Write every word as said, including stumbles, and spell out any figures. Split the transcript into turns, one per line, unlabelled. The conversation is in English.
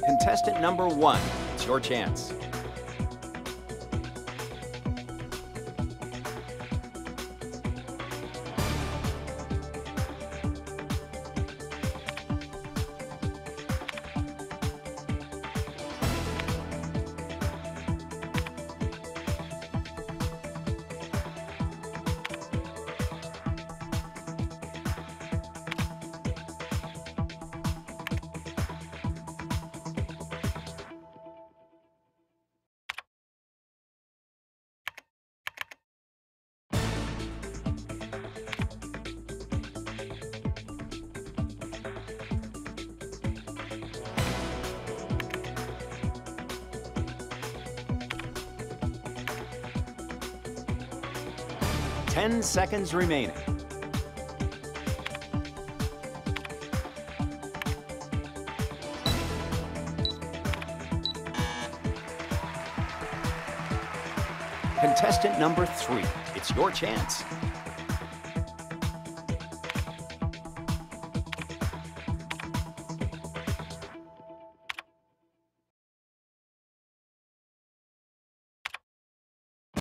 Contestant number one, it's your chance. Ten seconds remaining. Contestant number three, it's your chance.